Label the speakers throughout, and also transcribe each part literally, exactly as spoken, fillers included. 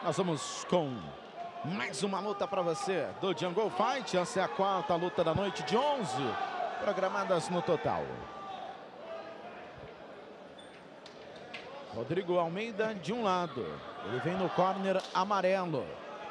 Speaker 1: Nós vamos com mais uma luta para você do Jungle Fight. Essa é a quarta luta da noite de onze programadas no total. Rodrigo Almeida de um lado, ele vem no corner amarelo.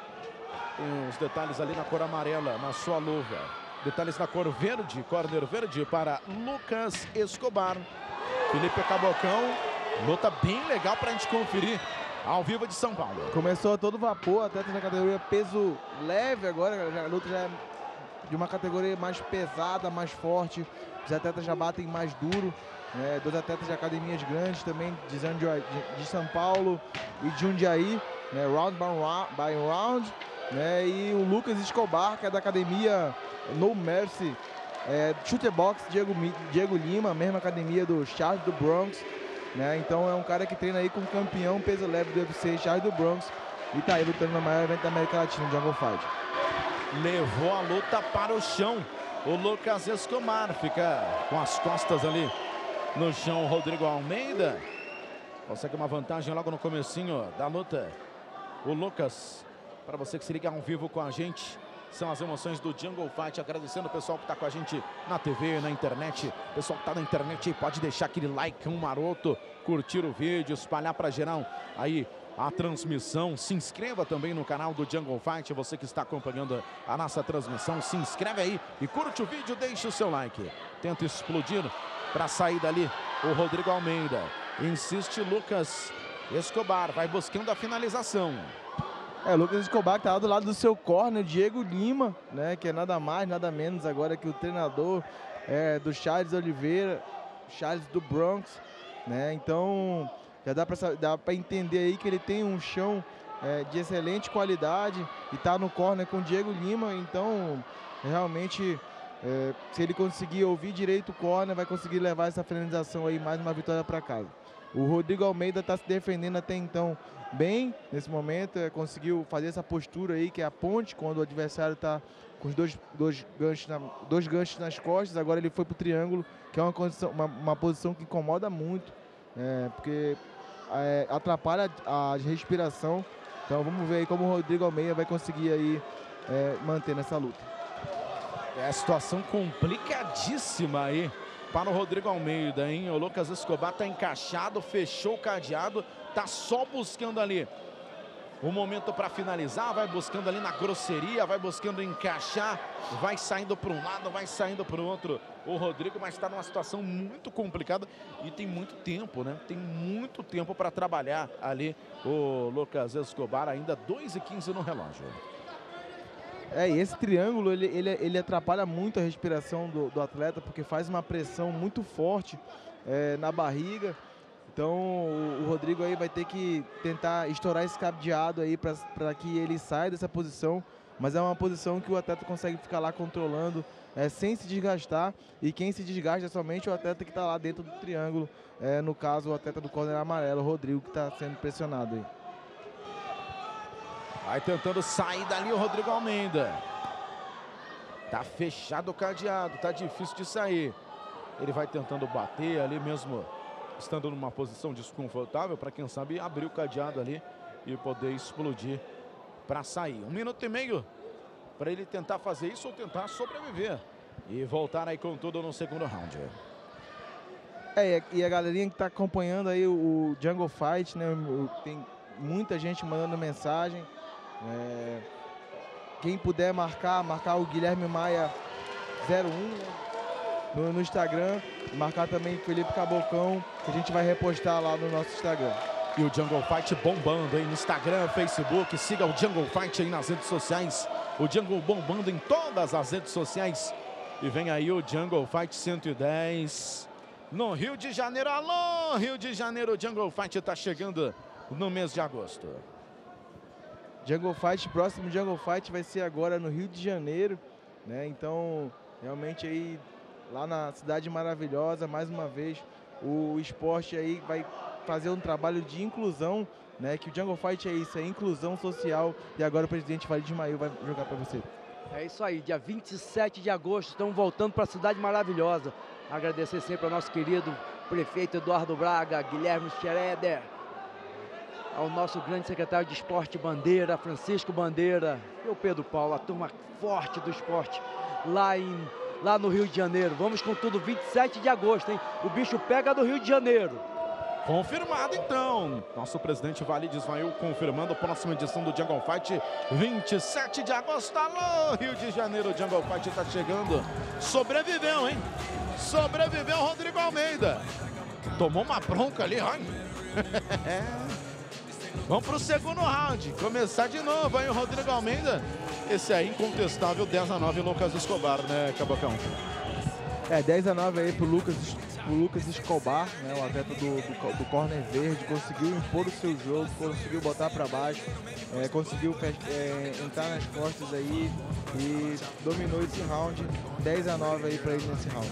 Speaker 1: Tem os detalhes ali na cor amarela, na sua luva. Detalhes na cor verde, corner verde para Lucas Escobar. Felipe Cabocão, luta bem legal para a gente conferir ao vivo de São Paulo.
Speaker 2: Começou a todo vapor, atleta na categoria peso leve agora, a luta já é de uma categoria mais pesada, mais forte. Os atletas já batem mais duro. É, dois atletas de academias grandes também, de, de, de São Paulo e de Jundiaí, né, round by round, by round né, e o Lucas Escobar, que é da academia No Mercy, é, Shooter Box, Diego, Diego Lima, mesma academia do Charles do Bronx, né, então é um cara que treina aí com o campeão peso leve do U F C, Charles do Bronx, e tá aí lutando no maior evento da América Latina, Jungle Fight.
Speaker 1: Levou a luta para o chão, o Lucas Escobar fica com as costas ali no chão. Rodrigo Almeida consegue uma vantagem logo no comecinho da luta. O Lucas, para você que se liga ao vivo com a gente, são as emoções do Jungle Fight. Agradecendo o pessoal que está com a gente na T V, na internet. O pessoal que está na internet aí pode deixar aquele like, um maroto, curtir o vídeo, espalhar para geral aí a transmissão. Se inscreva também no canal do Jungle Fight. Você que está acompanhando a nossa transmissão, se inscreve aí e curte o vídeo, deixe o seu like. Tenta explodir para sair dali o Rodrigo Almeida. Insiste Lucas Escobar, vai buscando a finalização.
Speaker 2: É, o Lucas Escobar que tá lá do lado do seu corner, Diego Lima, né, que é nada mais, nada menos agora que o treinador é, do Charles Oliveira, Charles do Bronx, né, então já dá para dá para entender aí que ele tem um chão é, de excelente qualidade e tá no corner com o Diego Lima, então realmente É, se ele conseguir ouvir direito o corner, vai conseguir levar essa finalização aí, mais uma vitória para casa. O Rodrigo Almeida está se defendendo até então bem nesse momento, é, conseguiu fazer essa postura aí, que é a ponte, quando o adversário está com os dois, dois, ganchos na, dois ganchos nas costas. Agora ele foi para o triângulo, que é uma, condição, uma, uma posição que incomoda muito, é, porque é, atrapalha a, a respiração. Então vamos ver aí como o Rodrigo Almeida vai conseguir aí é, manter nessa luta.
Speaker 1: É a situação complicadíssima aí para o Rodrigo Almeida, hein? O Lucas Escobar tá encaixado, fechou o cadeado, tá só buscando ali o momento para finalizar, vai buscando ali na grosseria, vai buscando encaixar, vai saindo para um lado, vai saindo para o outro. O Rodrigo, mas está numa situação muito complicada e tem muito tempo, né? Tem muito tempo para trabalhar ali o Lucas Escobar, ainda dois e quinze no relógio.
Speaker 2: É, e esse triângulo, ele, ele, ele atrapalha muito a respiração do, do atleta, porque faz uma pressão muito forte é, na barriga. Então, o, o Rodrigo aí vai ter que tentar estourar esse cadeado aí para que ele saia dessa posição. Mas é uma posição que o atleta consegue ficar lá controlando é, sem se desgastar. E quem se desgasta é somente o atleta que está lá dentro do triângulo. É, no caso, o atleta do corner amarelo, o Rodrigo, que está sendo pressionado aí.
Speaker 1: Vai tentando sair dali o Rodrigo Almeida. Tá fechado o cadeado, tá difícil de sair. Ele vai tentando bater ali mesmo, estando numa posição desconfortável, para quem sabe abrir o cadeado ali e poder explodir para sair. Um minuto e meio para ele tentar fazer isso ou tentar sobreviver e voltar aí com tudo no segundo round.
Speaker 2: É, e a galerinha que tá acompanhando aí o, o Jungle Fight, né, tem muita gente mandando mensagem. É, quem puder marcar, marcar o Guilherme Maia zero um, né, no, no Instagram, marcar também o Felipe Cabocão, que a gente vai repostar lá no nosso Instagram.
Speaker 1: E o Jungle Fight bombando aí no Instagram, Facebook, siga o Jungle Fight aí nas redes sociais, o Jungle bombando em todas as redes sociais. E vem aí o Jungle Fight cento e dez no Rio de Janeiro. Alô, Rio de Janeiro, o Jungle Fight está chegando no mês de agosto.
Speaker 2: Jungle Fight, próximo Jungle Fight vai ser agora no Rio de Janeiro, né? Então, realmente aí, lá na Cidade Maravilhosa, mais uma vez, o esporte aí vai fazer um trabalho de inclusão, né? Que o Jungle Fight é isso, é inclusão social. E agora o presidente Walid Mail vai jogar para você.
Speaker 3: É isso aí, dia vinte e sete de agosto, estamos voltando para a Cidade Maravilhosa. Agradecer sempre ao nosso querido prefeito Eduardo Braga, Guilherme Schroeder, ao nosso grande secretário de esporte Bandeira, Francisco Bandeira, e o Pedro Paulo, a turma forte do esporte lá, em, lá no Rio de Janeiro. Vamos com tudo, vinte e sete de agosto, hein? O bicho pega do Rio de Janeiro.
Speaker 1: Confirmado, então. Nosso presidente Valide Ismael confirmando a próxima edição do Jungle Fight, vinte e sete de agosto. Alô, Rio de Janeiro, o Jungle Fight está chegando. Sobreviveu, hein? Sobreviveu Rodrigo Almeida. Tomou uma bronca ali, olha. Vamos para o segundo round. Começar de novo, hein, o Rodrigo Almeida. Esse aí, incontestável, dez a nove, Lucas Escobar, né, Cabocão?
Speaker 2: É, dez a nove aí pro Lucas, pro Lucas Escobar, né, o atleta do, do, do corner verde, conseguiu impor o seu jogo, conseguiu botar para baixo, é, conseguiu é, entrar nas costas aí e dominou esse round, dez a nove aí para ele nesse round.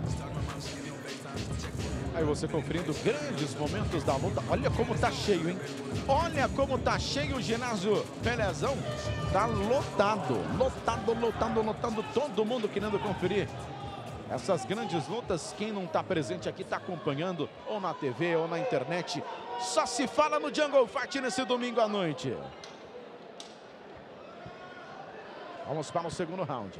Speaker 1: Aí você conferindo grandes momentos da luta. Olha como tá cheio, hein? Olha como tá cheio o ginásio Pelezão. Tá lotado, lotado, lotado, lotado. Todo mundo querendo conferir essas grandes lutas. Quem não tá presente aqui tá acompanhando ou na T V ou na internet. Só se fala no Jungle Fight nesse domingo à noite. Vamos para o segundo round.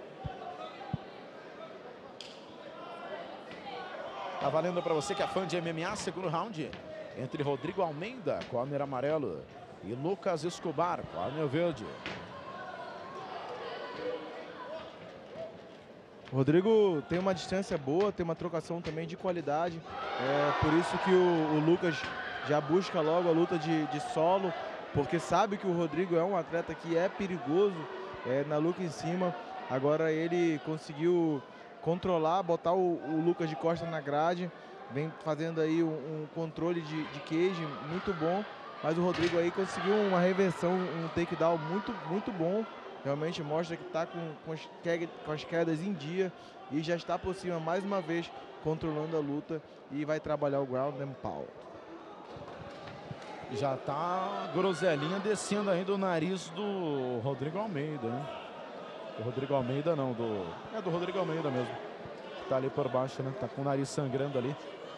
Speaker 1: Tá valendo para você que é fã de M M A, segundo round entre Rodrigo Almeida, corner amarelo, e Lucas Escobar, corner verde.
Speaker 2: O Rodrigo tem uma distância boa, tem uma trocação também de qualidade, é por isso que o, o Lucas já busca logo a luta de, de solo, porque sabe que o Rodrigo é um atleta que é perigoso é, na luta em cima. Agora ele conseguiu controlar, botar o, o Lucas de costa na grade, vem fazendo aí um, um controle de, de cage muito bom, mas o Rodrigo aí conseguiu uma reversão, um takedown muito, muito bom, realmente mostra que está com, com, as quedas, com as quedas em dia e já está por cima mais uma vez, controlando a luta e vai trabalhar o ground and pound.
Speaker 1: Já tá groselinha descendo aí do nariz do Rodrigo Almeida, né? Do Rodrigo Almeida não, do... É do Rodrigo Almeida mesmo. Tá ali por baixo, né? Tá com o nariz sangrando ali.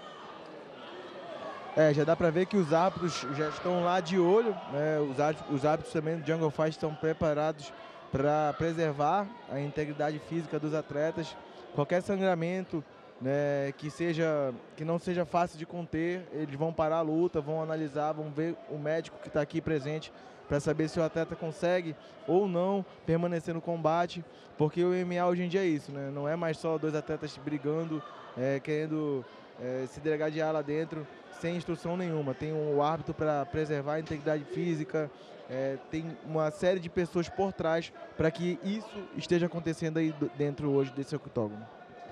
Speaker 2: É, já dá pra ver que os árbitros já estão lá de olho, né? Os árbitros, os árbitros também do Jungle Fight estão preparados para preservar a integridade física dos atletas. Qualquer sangramento, né, que, seja, que não seja fácil de conter, eles vão parar a luta, vão analisar, vão ver o médico que está aqui presente para saber se o atleta consegue ou não permanecer no combate, porque o M M A hoje em dia é isso, né? Não é mais só dois atletas brigando, é, querendo é, se degradar lá dentro, sem instrução nenhuma. Tem um árbitro para preservar a integridade física, é, tem uma série de pessoas por trás para que isso esteja acontecendo aí dentro hoje desse octógono.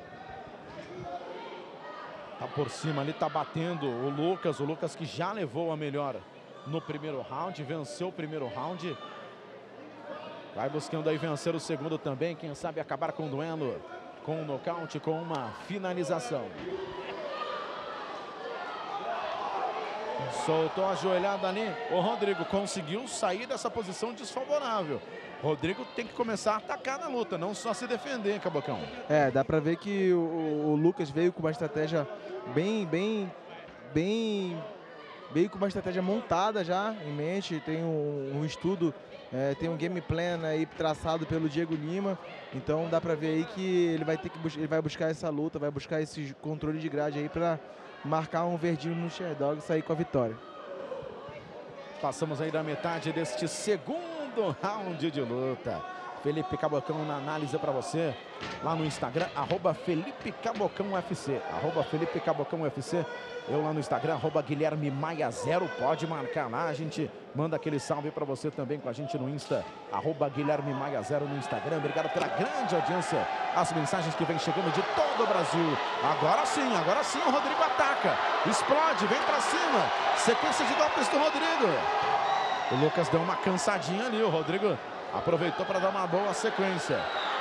Speaker 1: Tá por cima ali, tá batendo o Lucas, o Lucas que já levou a melhor no primeiro round, venceu o primeiro round. Vai buscando aí vencer o segundo também, quem sabe acabar com o duelo, com um nocaute, com uma finalização. Soltou a joelhada ali, o Rodrigo conseguiu sair dessa posição desfavorável. Rodrigo tem que começar a atacar na luta, não só se defender, Cabocão.
Speaker 2: É, dá pra ver que o, o Lucas veio com uma estratégia bem, bem, bem... veio com uma estratégia montada já em mente, tem um, um estudo, é, tem um game plan aí traçado pelo Diego Lima, então dá pra ver aí que ele vai ter que ele vai buscar essa luta, vai buscar esse controle de grade aí pra marcar um verdinho no Sherdog e sair com a vitória.
Speaker 1: Passamos aí da metade deste segundo round de luta. Felipe Cabocão na análise para você lá no Instagram, arroba Felipe Cabocão U F C, arroba Felipe Cabocão U F C. Eu lá no Instagram, arroba Guilherme Maia zero, pode marcar lá, a gente manda aquele salve para você também com a gente no Insta, arroba Guilherme Maia zero no Instagram. Obrigado pela grande audiência, as mensagens que vem chegando de todo o Brasil. Agora sim, agora sim o Rodrigo ataca, explode, vem para cima, sequência de golpes do Rodrigo. O Lucas deu uma cansadinha ali, o Rodrigo aproveitou para dar uma boa sequência.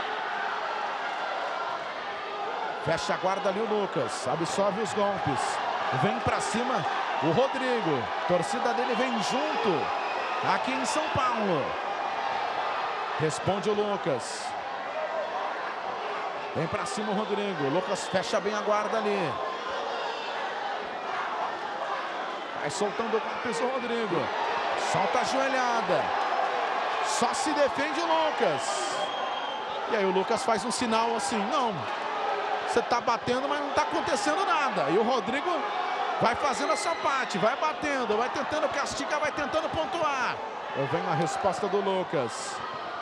Speaker 1: Fecha a guarda ali o Lucas, absorve os golpes. Vem para cima o Rodrigo. Torcida dele vem junto aqui em São Paulo. Responde o Lucas. Vem para cima o Rodrigo. O Lucas fecha bem a guarda ali. Vai soltando o golpe o Rodrigo. Solta a joelhada. Só se defende o Lucas. E aí o Lucas faz um sinal assim, não. Você tá batendo, mas não tá acontecendo nada. E o Rodrigo vai fazendo a sua parte, vai batendo, vai tentando castigar, vai tentando pontuar. Eu venho a resposta do Lucas.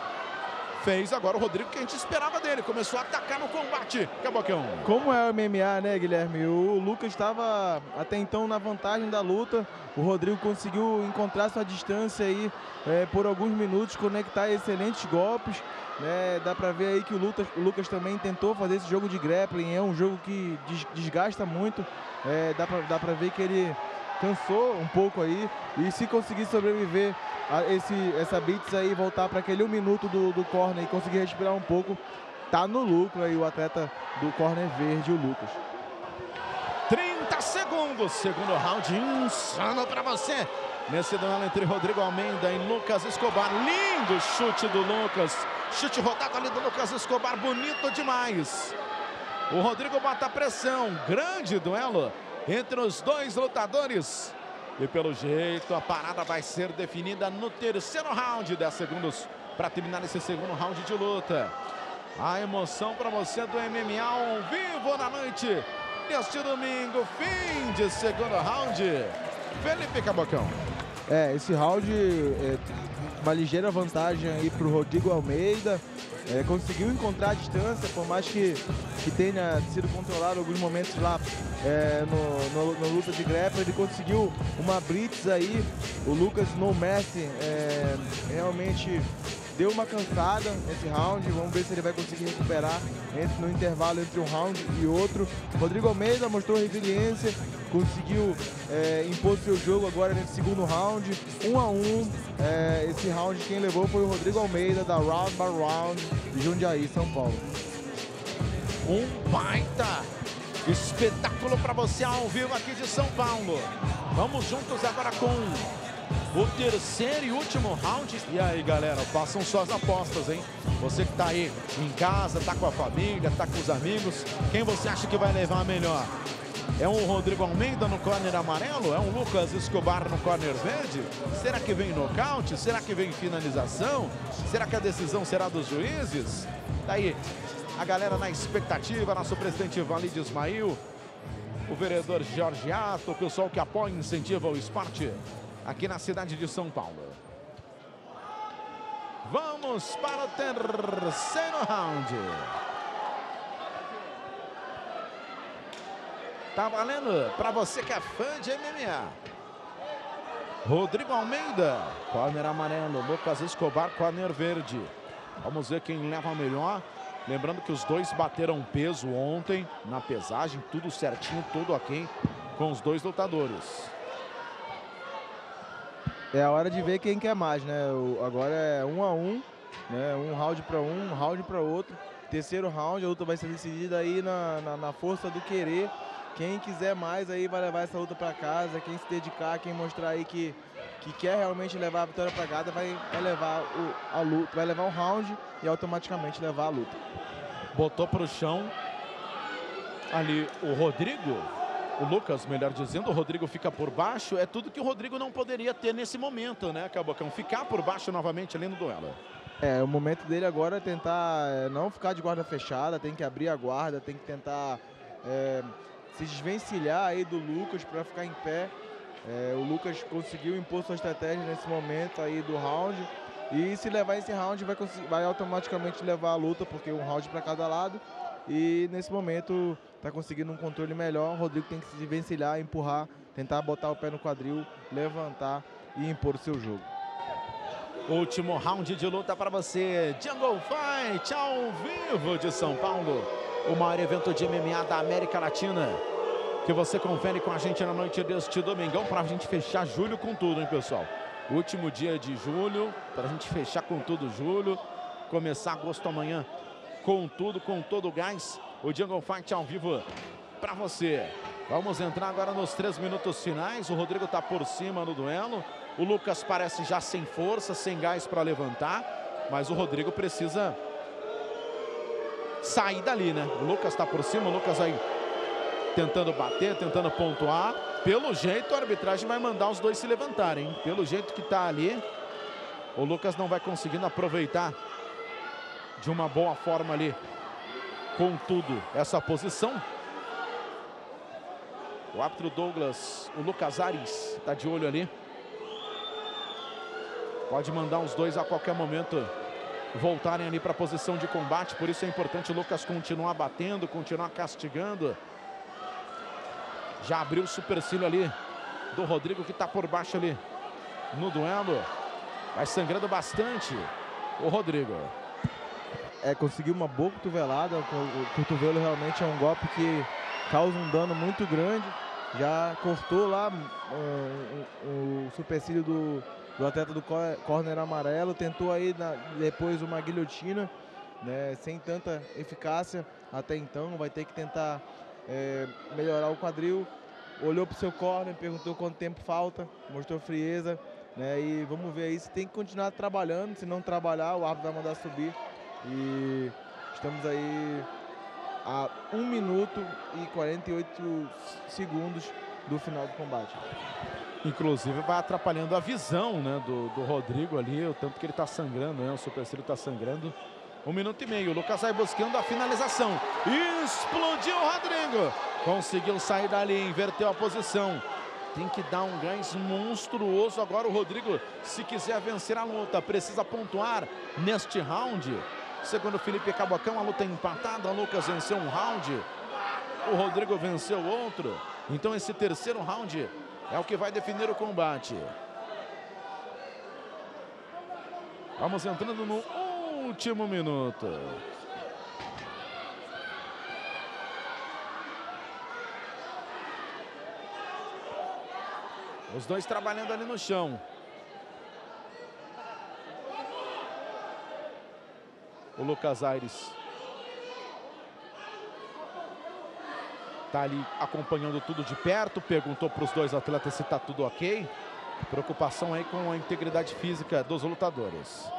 Speaker 1: Fez agora o Rodrigo que a gente esperava dele. Começou a atacar no combate. Cabocão.
Speaker 2: Como é o M M A, né, Guilherme? O Lucas estava até então na vantagem da luta. O Rodrigo conseguiu encontrar sua distância aí é, por alguns minutos, conectar excelentes golpes. Né? Dá pra ver aí que o Lucas, o Lucas também tentou fazer esse jogo de grappling. É um jogo que des, desgasta muito. É, dá, pra, dá pra ver que ele cansou um pouco aí. E se conseguir sobreviver a esse, essa blitz aí, voltar para aquele um minuto do, do corner e conseguir respirar um pouco, tá no lucro aí o atleta do corner verde, o Lucas.
Speaker 1: trinta segundos, segundo round insano para você. Nesse duelo entre Rodrigo Almeida e Lucas Escobar. Lindo chute do Lucas. Chute rodado ali do Lucas Escobar, bonito demais. O Rodrigo bota a pressão. Grande duelo entre os dois lutadores. E pelo jeito a parada vai ser definida no terceiro round. dez segundos para terminar esse segundo round de luta. A emoção para você do M M A ao vivo na noite deste domingo. Fim de segundo round. Felipe Cabocão.
Speaker 2: É, esse round é uma ligeira vantagem aí para o Rodrigo Almeida. É, conseguiu encontrar a distância, por mais que, que tenha sido controlado alguns momentos lá é, no, no, no luta de grappling, ele conseguiu uma blitz aí. O Lucas No Mercy é, realmente deu uma cansada nesse round. Vamos ver se ele vai conseguir recuperar entre, no intervalo entre um round e outro. Rodrigo Almeida mostrou resiliência, conseguiu é, impor seu jogo agora nesse segundo round, um a um. É, esse round quem levou foi o Rodrigo Almeida, da Round by Round, de Jundiaí, São Paulo.
Speaker 1: Um baita espetáculo para você ao vivo aqui de São Paulo. Vamos juntos agora com o terceiro e último round. E aí, galera, façam suas apostas, hein? Você que tá aí em casa, tá com a família, tá com os amigos, quem você acha que vai levar melhor? É um Rodrigo Almeida no corner amarelo? É um Lucas Escobar no corner verde? Será que vem nocaute? Será que vem finalização? Será que a decisão será dos juízes? Daí, a galera na expectativa, nosso presidente Walid Ismail, o vereador Jorge Ato, o pessoal que apoia e incentiva o esporte aqui na cidade de São Paulo. Vamos para o terceiro round. Tá valendo para você que é fã de M M A. Rodrigo Almeida, corner amarelo. Lucas Escobar, corner verde. Vamos ver quem leva melhor. Lembrando que os dois bateram peso ontem na pesagem. Tudo certinho, tudo ok com os dois lutadores.
Speaker 2: É a hora de ver quem quer mais, né? O, agora é um a um, né? Um round para um, um round para outro. Terceiro round, a luta vai ser decidida aí na, na, na força do querer. Quem quiser mais aí vai levar essa luta para casa. Quem se dedicar, quem mostrar aí que, que quer realmente levar a vitória para casa, vai, vai levar o, a luta, vai levar o round e automaticamente levar a luta.
Speaker 1: Botou para o chão ali o Rodrigo. O Lucas, melhor dizendo, o Rodrigo fica por baixo. É tudo que o Rodrigo não poderia ter nesse momento, né, Cabocão? Ficar por baixo novamente ali no duelo.
Speaker 2: É, o momento dele agora é tentar é, não ficar de guarda fechada, tem que abrir a guarda, tem que tentar é, se desvencilhar aí do Lucas para ficar em pé. É, o Lucas conseguiu impor sua estratégia nesse momento aí do round. E se levar esse round, vai, vai automaticamente levar a luta, porque um round para cada lado. E nesse momento está conseguindo um controle melhor. O Rodrigo tem que se desvencilhar, empurrar, tentar botar o pé no quadril, levantar e impor o seu jogo.
Speaker 1: Último round de luta para você. Jungle Fight ao vivo de São Paulo. O maior evento de M M A da América Latina, que você confere com a gente na noite deste domingão, para a gente fechar julho com tudo, hein, pessoal? Último dia de julho, para a gente fechar com tudo julho. Começar agosto amanhã com tudo, com todo o gás. O Jungle Fight ao vivo para você. Vamos entrar agora nos três minutos finais. O Rodrigo está por cima no duelo. O Lucas parece já sem força, sem gás para levantar. Mas o Rodrigo precisa sair dali, né? O Lucas está por cima, o Lucas aí tentando bater, tentando pontuar. Pelo jeito, a arbitragem vai mandar os dois se levantarem, hein? Pelo jeito que tá ali, o Lucas não vai conseguindo aproveitar de uma boa forma ali, contudo, essa posição. O árbitro Douglas, o Lucas Aires, está de olho ali. Pode mandar os dois a qualquer momento voltarem ali para a posição de combate. Por isso é importante o Lucas continuar batendo, continuar castigando. Já abriu o supercílio ali do Rodrigo, que está por baixo ali no duelo. Vai sangrando bastante o Rodrigo.
Speaker 2: É, conseguiu uma boa cotovelada. O cotovelo realmente é um golpe que causa um dano muito grande. Já cortou lá uh, o, o supercílio do, do atleta do corner amarelo. Tentou aí na, depois uma guilhotina, né, sem tanta eficácia até então. Vai ter que tentar é, melhorar o quadril. Olhou para o seu corner, perguntou quanto tempo falta, mostrou frieza, né, e vamos ver aí se tem que continuar trabalhando. Se não trabalhar, o árbitro vai mandar subir. E estamos aí a um minuto e quarenta e oito segundos do final do combate.
Speaker 1: Inclusive vai atrapalhando a visão, né, do, do Rodrigo ali, o tanto que ele está sangrando, né, o supercílio está sangrando. Um minuto e meio, o Lucas vai buscando a finalização. Explodiu o Rodrigo. Conseguiu sair dali, inverteu a posição. Tem que dar um gás monstruoso agora o Rodrigo, se quiser vencer a luta. Precisa pontuar neste round. Segundo o Felipe Cabocão, a luta é empatada. O Lucas venceu um round, o Rodrigo venceu outro. Então esse terceiro round é o que vai definir o combate. Vamos entrando no último minuto. Os dois trabalhando ali no chão. O Lucas Aires está ali acompanhando tudo de perto. Perguntou para os dois atletas se está tudo ok. Preocupação aí com a integridade física dos lutadores.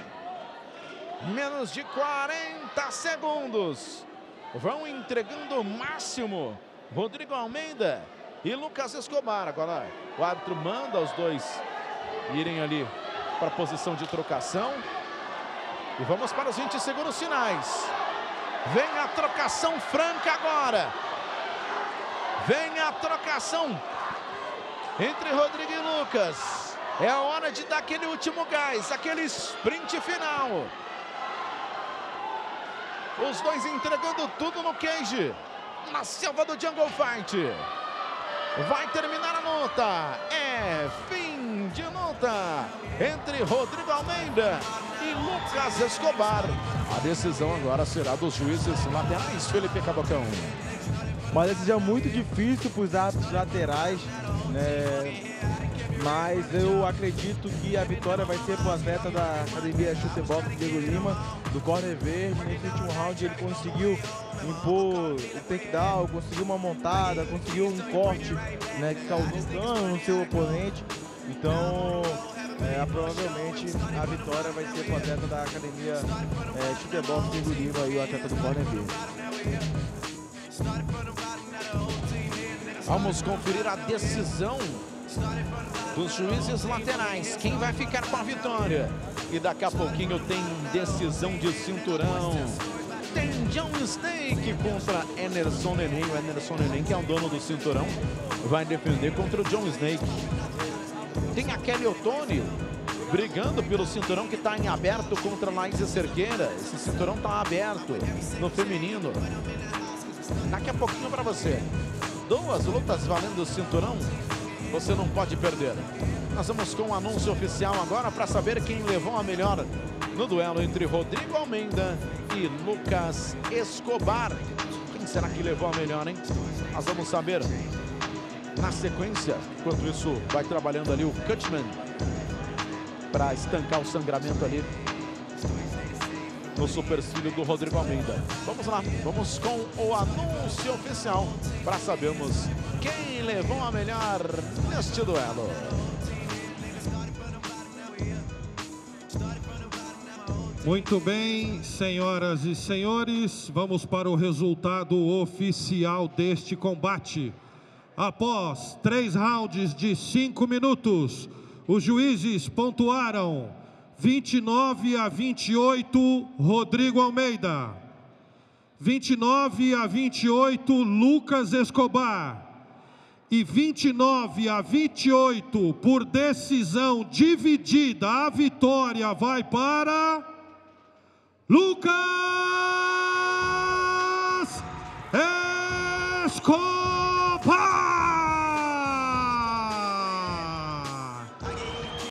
Speaker 1: Menos de quarenta segundos. Vão entregando o máximo Rodrigo Almeida e Lucas Escobar. Agora o árbitro manda os dois irem ali para a posição de trocação. E vamos para os vinte segundos finais. Vem a trocação franca agora. Vem a trocação entre Rodrigo e Lucas. É a hora de dar aquele último gás, aquele sprint final. Os dois entregando tudo no cage, na selva do Jungle Fight. Vai terminar a luta. É fim de luta entre Rodrigo Almeida e Lucas Escobar. A decisão agora será dos juízes laterais, Felipe Cabocão.
Speaker 2: Uma decisão muito difícil para os árbitros laterais, né? Mas eu acredito que a vitória vai ser para o atleta da Academia Chute Box, Diego Lima, do corner verde. Nesse último round ele conseguiu impor o takedown, conseguiu uma montada, conseguiu um corte, né, que causou dano no seu oponente. Então, é, provavelmente a vitória vai ser para o atleta da Academia é, Chute Box, Diego Lima, e o atleta do corner verde.
Speaker 1: Vamos conferir a decisão dos juízes laterais. Quem vai ficar com a vitória? E daqui a pouquinho tem decisão de cinturão. Tem John Snake contra Enerson Neném. O Enerson Neném, que é o dono do cinturão, vai defender contra o John Snake. Tem a Kelly Ottoni brigando pelo cinturão que está em aberto contra a Laís Cerqueira. Esse cinturão está aberto no feminino. Daqui a pouquinho para você. Duas lutas valendo o cinturão, você não pode perder. Nós vamos com o anúncio oficial agora para saber quem levou a melhor no duelo entre Rodrigo Almeida e Lucas Escobar. Quem será que levou a melhor, hein? Nós vamos saber na sequência. Enquanto isso, vai trabalhando ali o Cutman para estancar o sangramento ali no supercílio do Rodrigo Almeida. Vamos lá, vamos com o anúncio oficial para sabermos quem levou a melhor neste duelo.
Speaker 4: Muito bem, senhoras e senhores, vamos para o resultado oficial deste combate. Após três rounds de cinco minutos, os juízes pontuaram vinte e nove a vinte e oito, Rodrigo Almeida. vinte e nove a vinte e oito, Lucas Escobar. E vinte e nove a vinte e oito, por decisão dividida, a vitória vai para Lucas Escobar.